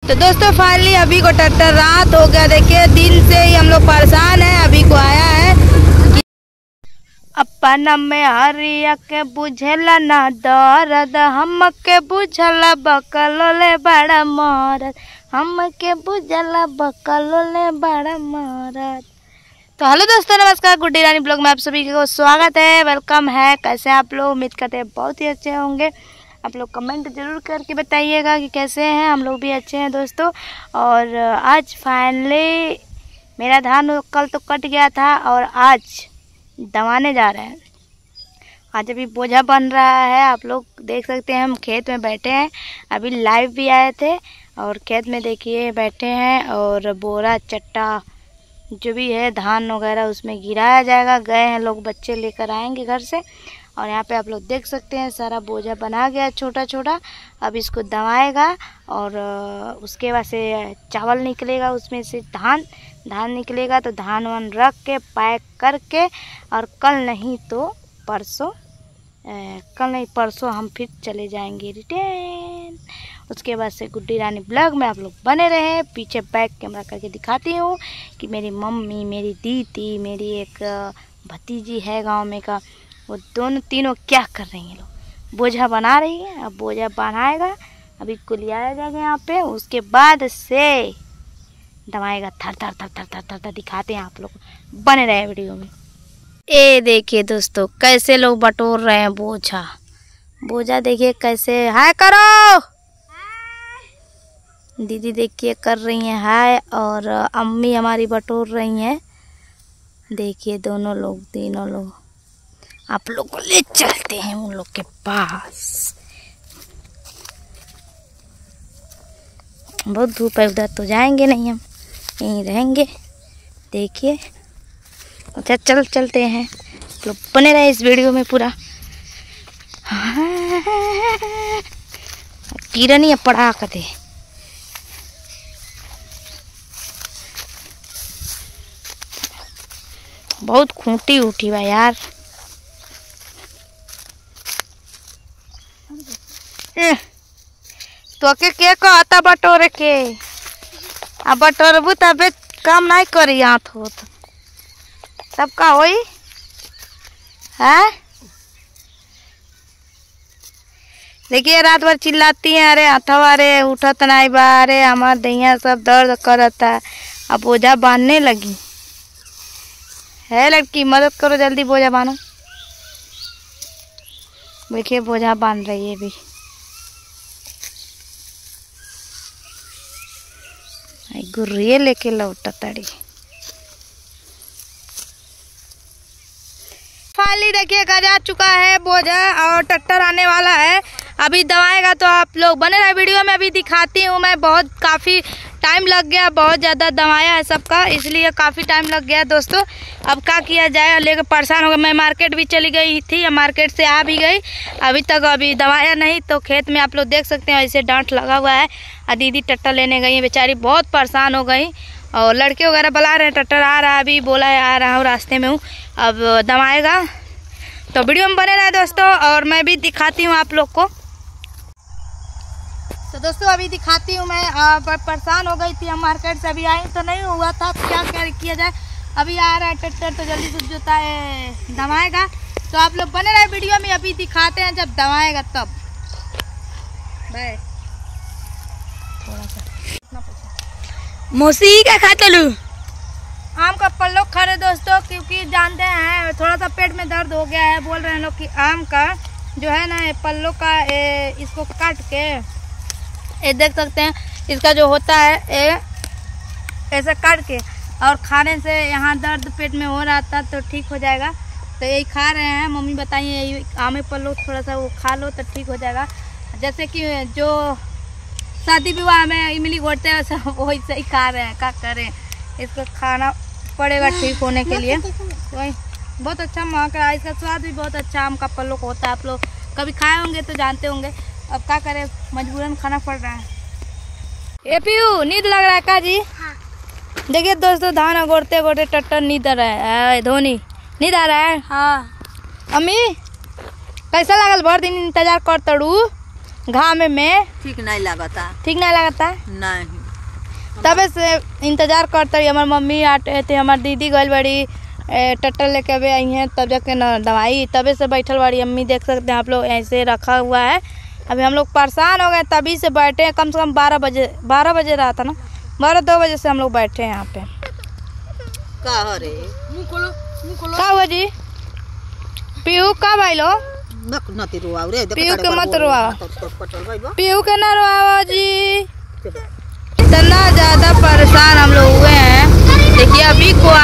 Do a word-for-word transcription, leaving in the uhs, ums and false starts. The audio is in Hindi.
तो दोस्तों फाइनली अभी को ट्रैक्टर रात हो गया। देखिए दिन से ही हम लोग परेशान हैं। अभी को आया है अपन में हरिया के बुझेला ना दर्द, हम के बुझला बकलोले बड़ा मरद, हम के बुझला बकलोले बड़ा मरद। तो हेलो दोस्तों, नमस्कार। गुड्डी रानी ब्लॉग में आप सभी को स्वागत है, वेलकम है। कैसे आप लोग? उम्मीद करते हैं बहुत ही अच्छे होंगे। आप लोग कमेंट जरूर करके बताइएगा कि कैसे हैं। हम लोग भी अच्छे हैं दोस्तों। और आज फाइनली मेरा धान कल तो कट गया था और आज दवाने जा रहे हैं। आज अभी बोझा बन रहा है, आप लोग देख सकते हैं। हम खेत में बैठे हैं, अभी लाइव भी आए थे और खेत में देखिए बैठे हैं। और बोरा चट्टा जो भी है धान वगैरह उसमें गिराया जाएगा। गए हैं लोग, बच्चे लेकर आएंगे घर से। और यहाँ पे आप लोग देख सकते हैं सारा बोझा बना गया छोटा छोटा। अब इसको दबाएगा और उसके बाद से चावल निकलेगा, उसमें से धान धान निकलेगा। तो धान वान रख के पैक करके और कल नहीं तो परसों कल नहीं परसों हम फिर चले जाएंगे रिटर्न। उसके बाद से गुड्डी रानी ब्लॉग में आप लोग बने रहे। पीछे बैक कैमरा करके दिखाती हूँ कि मेरी मम्मी, मेरी दीदी, मेरी एक भतीजी है गांव में का, वो दोनों तीनों क्या कर रही हैं लोग। बोझा बना रही है। अब बोझा बनाएगा, अभी कुलियाया जाएगा यहाँ पे। उसके बाद से दबाएगा थर थर थर थर थर थर थर। दिखाते हैं आप लोग, बने रहे वीडियो में। ए देखिए दोस्तों कैसे लोग बटोर रहे हैं बोझा। बोझा देखिए कैसे। हाय करो दीदी, देखिए कर रही हैं हाय। और अम्मी हमारी बटोर रही हैं। देखिए दोनों लोग, तीनों लोग। आप लोग को ले चलते हैं उन लोग के पास। बहुत धूप है उधर, तो जाएंगे नहीं, हम यहीं रहेंगे। देखिए अच्छा चल चलते हैं। लोग बने रहे इस वीडियो में पूरा। किरनी पढ़ा कदे बहुत खूंटी उठी बा यार। तो के के कहता बटोरे के? आ बटोरबू तबे काम नहीं करी हाथ हो तो सबका होई है। देखिए रात भर चिल्लाती हैं, अरे हथवा रे उठत नहीं बा, अरे हमार दैया सब दर्द करता। अब बोझा बांधने लगी है। लड़की मदद करो जल्दी, बोझा बांधो। देखिए बोझा बांध रही है भी। गुर्रिये लेके लौटा तड़ी। फाइनली देखिए घर आ चुका है बोझा और ट्रैक्टर आने वाला है। अभी दबाएगा तो आप लोग बने रहे वीडियो में। अभी दिखाती हूँ मैं। बहुत काफ़ी टाइम लग गया, बहुत ज़्यादा दबाया है सबका, इसलिए काफ़ी टाइम लग गया दोस्तों। अब क्या किया जाए, लेकर परेशान हो गया। मैं मार्केट भी चली गई थी, मार्केट से आ भी गई, अभी तक अभी दबाया नहीं। तो खेत में आप लोग देख सकते हैं ऐसे डांट लगा हुआ है। और दीदी ट्रैक्टर लेने गई है, बेचारी बहुत परेशान हो गई। और लड़के वगैरह बुला रहे हैं, ट्रैक्टर आ रहा है, अभी बोला है आ रहा हूँ, रास्ते में हूँ। अब दबाएगा तो वीडियो में बने रहे दोस्तों। और मैं भी दिखाती हूँ आप लोग को। तो दोस्तों अभी दिखाती हूँ मैं। परेशान हो गई थी, हम मार्केट से अभी आई तो नहीं हुआ था, क्या क्या किया जाए। अभी आ रहा है ट्रैक्टर तो जल्दी से जोता है दबाएगा। तो आप लोग बने रहे वीडियो में। अभी दिखाते हैं जब दबाएगा तब। बाय। थोड़ा सा मौसी क्या खाता लू? आम का पल्लो खा रहे दोस्तों, क्योंकि जानते हैं थोड़ा सा पेट में दर्द हो गया है। बोल रहे हैं लोग कि आम का जो है ना पल्लो का ए, इसको काट के ये देख सकते हैं, इसका जो होता है ए, ऐसा काट के और खाने से यहाँ दर्द पेट में हो रहा था तो ठीक हो जाएगा। तो यही खा रहे हैं। मम्मी बताइए यही आम पल्लो थोड़ा सा वो खा लो तो ठीक हो जाएगा। जैसे कि जो शादी विवाह में इमली घोटते हैं सब वैसे ही खा रहे हैं। क्या करें, इसको खाना पड़ेगा ठीक होने के लिए। तो वही बहुत अच्छा महक रहा है, इसका स्वाद भी बहुत अच्छा आम का पल्लो को होता है। आप लोग कभी खाए होंगे तो जानते होंगे। अब क्या करें, मजबूरन खाना पड़ रहा है। ए पीयू नींद लग रहा है का जी? हाँ। देखिए दोस्तों धान गोड़ते गोड़ते ट्रैक्टर नींद आ रहा है। धोनी नींद आ रहा है। हाँ। अम्मी कैसा लगल? भर दिन इंतजार कर तड़ू घाम में। ठीक नहीं लगता। ठीक नहीं लगता? नहीं। तबे से इंतजार करते हमार मम्मी आटे थे, हमार दीदी गई बड़ी टट्टर लेके अभी आई हैं, तब जाके न दवाई, तबे से बैठल बड़ी अम्मी। देख सकते हैं आप लोग ऐसे रखा हुआ है। अभी हम लोग परेशान हो गए, तभी से बैठे हैं। कम से कम बारह बजे बारह बजे रहा था ना, बारह दो बजे से हम लोग बैठे हैं यहाँ पे। का रे क्या हुआ जी? पीहू का भाई लो पीहू के मत रोआ, पीहू के ना रोआ जी। इतना ज्यादा परेशान हम लोग हुए हैं। देखिए अभी को